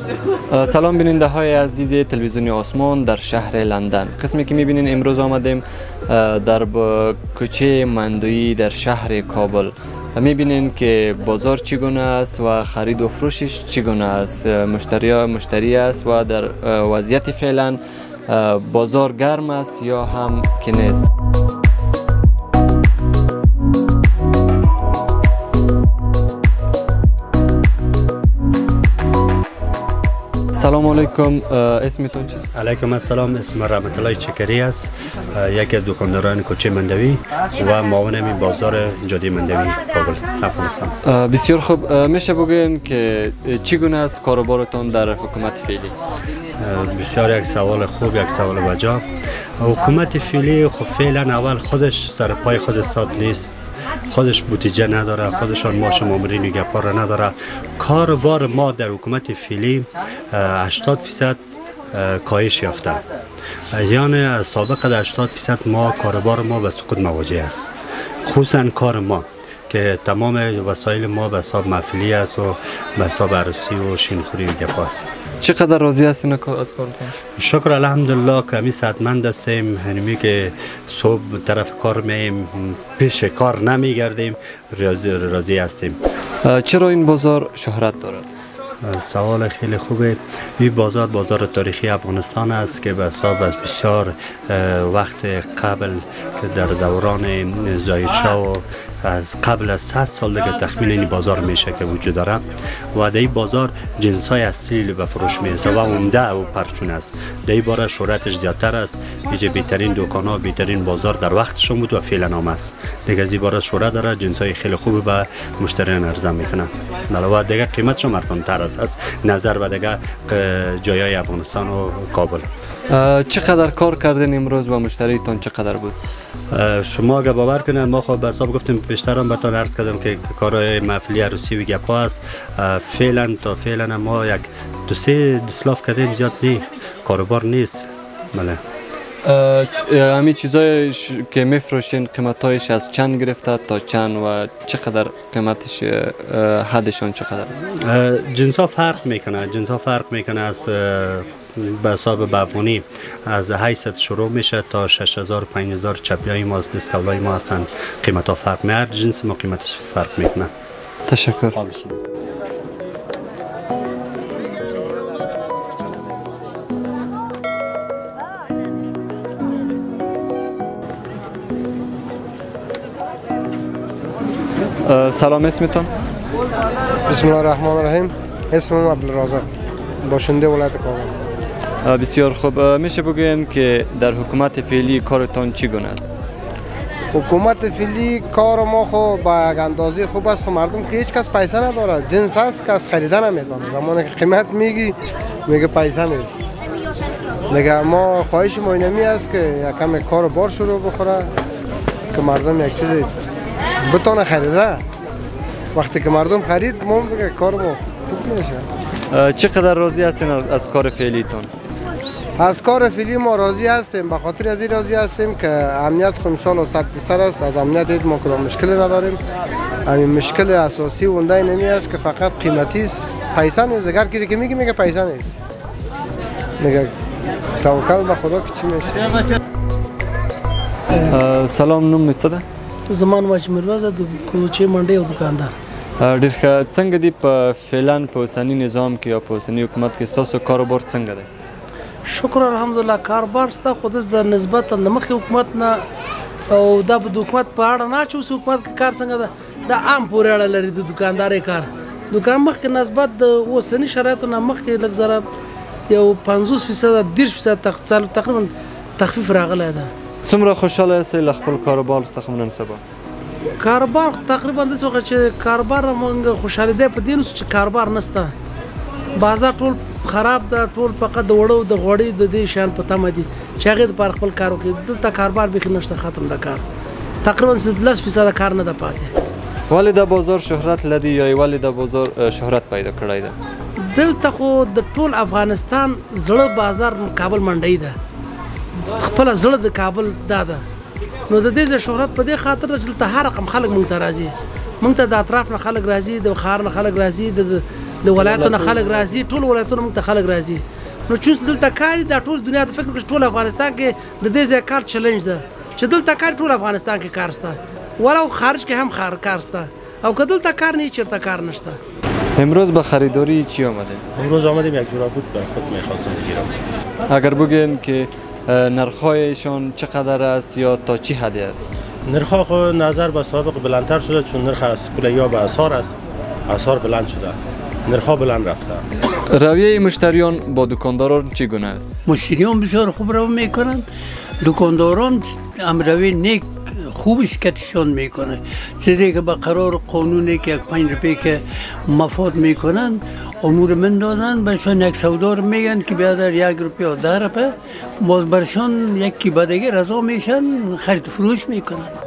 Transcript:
سلام بیننده های عزیز تلویزیون آسمان در شهر لندن. قسمی که میبینین امروز آمدیم در کوچه مندوی در شهر کابل. میبینین که بازار چگونه است و خرید و فروشش چگونه است. مشتری است و در وضعیت فعلا بازار گرم است یا هم که نیست. سلام علیکم، اسمتون چیست؟ علیکم السلام، اسم رحمت الله چکری است. یکی از دکانداران کوچه مندوی و معاون بازار جاده مندوی کابل، افغانستان. بسیار خوب، میشه بگین که چگونه است کاروبارتان در حکومت فعلی؟ بسیار یک سوال خوب، یک سوال وجا. حکومت فعلی خب فعلا اول خودش سر پای خود استاد نیست، خودش بودجه نداره، خودشان ماش مامورین و گپا را نداره. کاروبار ما در حکومت فعلی 80% کاهش یافته، یعنی از سابقه در 80% ما کاروبار ما به سقوط مواجه است. خصوصا کار ما که تمام وسایل ما به حساب محفلی است و به حساب عروسی و شینخوری و گپا است. چقدر راضی هستین از کارتون؟ شکر الحمدلله که همی صحتمند هستیم. هنمی که صبح طرف کار میم، پیش کار نمیگردیم، راضی هستیم. چرا این بازار شهرت دارد؟ سوال خیلی خوبه. این بازار تاریخی افغانستان است که به حساب از بسیار وقت قبل که در دوران ظاهرشاه و از قبل از 100 سال دیگه تخمین این بازار میشه که وجود داره و در این بازار جنس های اصلی به فروش میرسه و عمده و پرچون است. در این باره شهرتش زیادتر است. اینجا بهترین دکان ها، بهترین بازار در وقتشون بود و فعلا هم است. دیگه از این باره شهرت داره، جنس های خیلی خوب به مشتریان عرضه میکنه. علاوه دیگه قیمتش هم ارزان تر است از نظر به دیگه جایای افغانستان و کابل. چقدر کار کردین امروز و مشتریتون چقدر بود؟ شما اگه باور کنید ما خب به حساب گفتیم پیشترم بهتون عرض کردم که کارهای محفلی عروسی و گپا است. فعلا ما یک دو سه دسلاف کردیم، زیاد نی کاروبار نیست. بله. همین چیزایی که میفروشین قیمتایش از چند گرفته تا چند و چقدر قیمتش حدشون چقدر؟ جنسا فرق میکنه از به حساب افغانی از 800 شروع میشه تا 6000 5000 چپیای ما از دستکولای ما هستن. قیمت ها فرق میکنه، هر جنس ما قیمتش فرق میکنه. تشکر. سلام، اسمتون؟ بسم الله الرحمن الرحیم. اسمم عبدالرزاق، باشنده ولایت کابل. بسیار خوب، میشه بگوین که در حکومت فعلی کارتان چگونه است؟ حکومت فعلی کار ما خو با یک اندازه خوب است. خو مردم که هیچ کس پیسه نداره، جنس هست که از خریدن نمیتونه. زمانی که قیمت میگه پیسه نیست. دیگه ما خواهش ما اینمی است که یکم کار بار شروع بخوره که مردم یک چیز بتونه خریده. وقتی که مردم خرید ما دیگه کار ما خوب میشه. چقدر راضی هستین از کار فعلیتون؟ از کار فعلی ما راضی هستیم. به خاطر از این راضی هستیم که امنیت خمسال و 100% است. از امنیت ما کدام مشکلی نداریم. همین مشکل اساسی اونده نمی است که فقط قیمتی است، پیسه نیست. اگر کسی که میگه پیسه نیست. نگه توکل به خدا که چی میشه. سلام، نوم چه ده؟ زمان واج مروز د کوچه منډي او دکاندار. ډیر ښه. څنګه دی په فعلا په اوسني نظام کې او په اوسني حکومت کې ستاسو کاروبار څنګه دی؟ شکر الحمدلله، کاروبار ستا خو د نسبتا د مخکې حکومت نه او دا د حکومت په اړه نه چې اوس حکومت کې کار څنګه ده دا عام پورې اړه لري. د دکاندارۍ کار دکان مخکې نسبت د اوسني شرایطو نه مخکې لږ ذره یو 50% 30% تقریبا تخفیف راغلی ده. څومره خوشاله یاستئ له خپل کاروبار څخه نن سبا؟ کاروبار تقریبا داسې وخت چې کاروبار موږ خوشحالېدی په دې نشو چې کاروبار نشته. بازار ټول خراب ده، ټول فقط د وړو د غوړې د دې شیان په تمه دي چې هغې دپاره خپل کار وکړي. دلته کاروبار بیخي نشته، ختم ده کار. تقریبا 10% کار نه ده پاتې. ولې دا بازار شهرت لري یا ولې دا بازار شهرت پیدا کړی ده؟ دلته خو د ټول افغانستان زړه بازار کابل منډی ده. خپل زړه د کابل دا ده. نو د دې شهرت په دې خاطر چې هر رقم خلک مونږ ته راځي. مونږ ته د اطراف نه خلک راځي، د ښار نه خلک راځي، د د ولایتونو خلک راځي ټول ولایتونو موږ ته خلک راځي نو چون دلته کار دا ټول دنیا ته فکر کوي ټول افغانستان کې د دې ځای کار چیلنج ده چې دلته کار ټول افغانستان کې کار شته ولو خارج کې هم کار شته او که دلته کار نه چیرته کار نشته. امروز به خریداری چی آمده؟ امروز آمدیم یک جوراب بود به خود میخواستم بگیرم. اگر بگین که نرخ‌هایشان چقدر است یا تا چی حدی است؟ نرخ‌ها خو نظر به سابق بلندتر شده چون نرخ اسکولیا به اسعار است. اسعار بلند شده. نرخ‌ها بلند رفته. رویه مشتریان با دکانداران چگونه است؟ مشتریان بسیار خوب رو میکنن. دکانداران روی نیک خوبش کتشان میکنه. چیزی که با قرار قانونی که 5 روپیه که مفاد میکنن امور من دادن برشان یک سودار میگن که بیادر 1 روپیه و 10 روپیه باز برشان یکی بدگی رضا میشن خرید فروش میکنن.